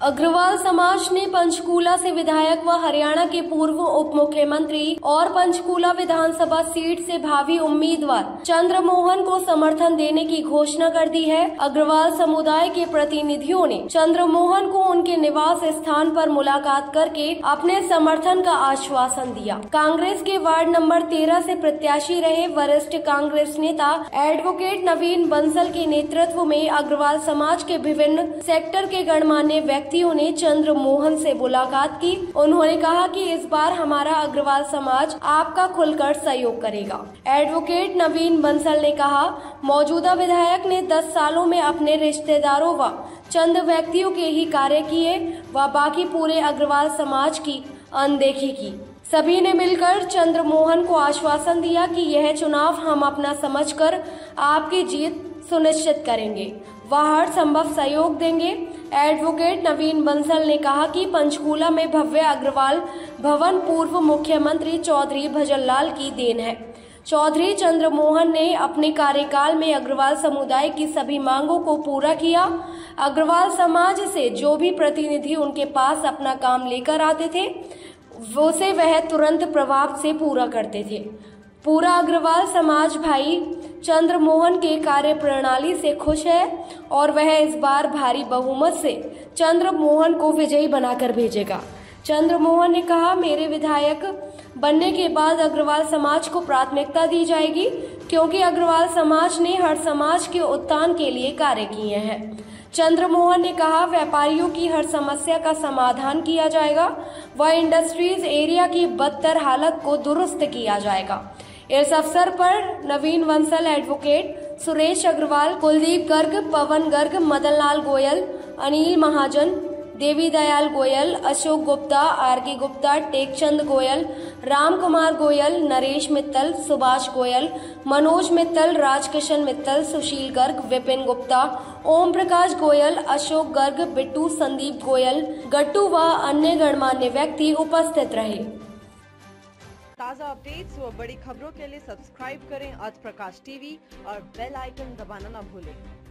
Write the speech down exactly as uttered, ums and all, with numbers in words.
अग्रवाल समाज ने पंचकूला से विधायक व हरियाणा के पूर्व उप मुख्यमंत्री और पंचकूला विधानसभा सीट से भावी उम्मीदवार चंद्रमोहन को समर्थन देने की घोषणा कर दी है। अग्रवाल समुदाय के प्रतिनिधियों ने चंद्रमोहन को उनके निवास स्थान पर मुलाकात करके अपने समर्थन का आश्वासन दिया। कांग्रेस के वार्ड नंबर तेरह से प्रत्याशी रहे वरिष्ठ कांग्रेस नेता एडवोकेट नवीन बंसल के नेतृत्व में अग्रवाल समाज के विभिन्न सेक्टर के गणमान्य व्यक्ति ने चंद्रमोहन से मुलाकात की। उन्होंने कहा कि इस बार हमारा अग्रवाल समाज आपका खुलकर सहयोग करेगा। एडवोकेट नवीन बंसल ने कहा, मौजूदा विधायक ने दस सालों में अपने रिश्तेदारों व चंद व्यक्तियों के ही कार्य किए व बाकी पूरे अग्रवाल समाज की अनदेखी की। सभी ने मिलकर चंद्रमोहन को आश्वासन दिया कि यह चुनाव हम अपना समझकर आपकी जीत सुनिश्चित करेंगे, वह हर संभव सहयोग देंगे। एडवोकेट नवीन बंसल ने कहा कि पंचकूला में भव्य अग्रवाल भवन पूर्व मुख्यमंत्री चौधरी भजनलाल की देन है। चौधरी चंद्रमोहन ने अपने कार्यकाल में अग्रवाल समुदाय की सभी मांगों को पूरा किया। अग्रवाल समाज से जो भी प्रतिनिधि उनके पास अपना काम लेकर आते थे, उसे वह तुरंत प्रभाव से पूरा करते थे। पूरा अग्रवाल समाज भाई चंद्रमोहन के कार्य प्रणाली से खुश है और वह इस बार भारी बहुमत से चंद्रमोहन को विजयी बनाकर भेजेगा। चंद्रमोहन ने कहा, मेरे विधायक बनने के बाद अग्रवाल समाज को प्राथमिकता दी जाएगी, क्योंकि अग्रवाल समाज ने हर समाज के उत्थान के लिए कार्य किए हैं। चंद्रमोहन ने कहा, व्यापारियों की हर समस्या का समाधान किया जाएगा व इंडस्ट्रीज एरिया की बदतर हालत को दुरुस्त किया जाएगा। इस अवसर पर Naveen Bansal, advocate Suresh Agarwal, Kuldeep Garg, Pawan Garg, Madan Lal Goyal, Anil Mahajan, Devi Dayal Goyal, Ashok Gupta, R K Gupta, Tekchand Goyal, Ram Kumar Goyal, Naresh Mittal, Subhash Goyal, Manoj Mittal, Rajkishan Mittal, सुशील गर्ग, विपिन गुप्ता, ओम प्रकाश गोयल, अशोक गर्ग, बिट्टू, संदीप गोयल, गट्टू व अन्य गणमान्य व्यक्ति उपस्थित रहे। ताज़ा अपडेट्स व बड़ी खबरों के लिए सब्सक्राइब करें आज प्रकाश टीवी और बेल आइकन दबाना न भूलें।